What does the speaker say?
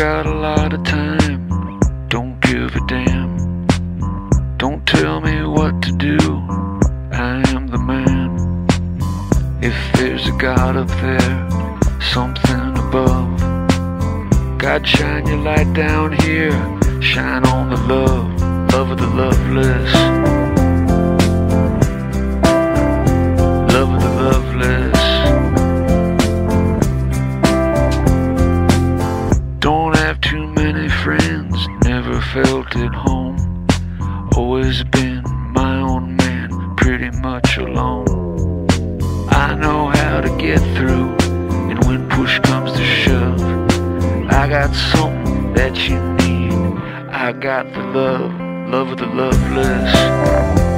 got a lot of time, don't give a damn. Don't tell me what to do, I am the man. If there's a God up there, something above, God, shine your light down here, shine on the love of the loveless, love of the loveless. Don't have too many friends, never felt at home, always been my own man, pretty much alone. I know how to get through, and when push comes to shove, I got something that you need. I got the love of the loveless.